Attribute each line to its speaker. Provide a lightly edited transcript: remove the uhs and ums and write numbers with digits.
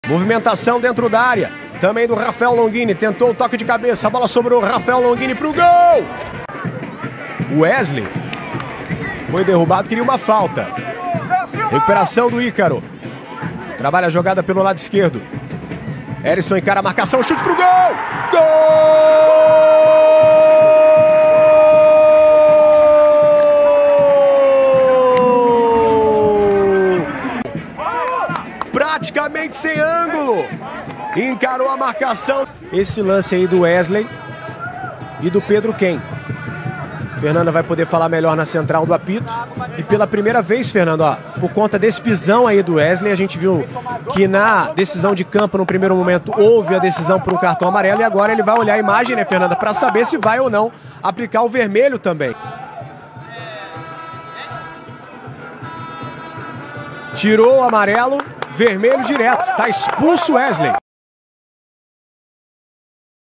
Speaker 1: Movimentação dentro da área. Também do Rafael Longini. Tentou o toque de cabeça. A bola sobrou. Rafael Longini pro gol. Wesley foi derrubado. Queria uma falta. Recuperação do Ícaro. Trabalha a jogada pelo lado esquerdo. Erisson encara a marcação. Chute pro gol. Gol! Praticamente sem ângulo. Encarou a marcação. Esse lance aí do Wesley e do Pedro Ken. Fernanda vai poder falar melhor na central do apito. E pela primeira vez, Fernando, ó, por conta desse pisão aí do Wesley, a gente viu que na decisão de campo, no primeiro momento, houve a decisão por um cartão amarelo. E agora ele vai olhar a imagem, né, Fernanda, para saber se vai ou não aplicar o vermelho também. Tirou o amarelo, vermelho direto. Tá expulso o Wesley.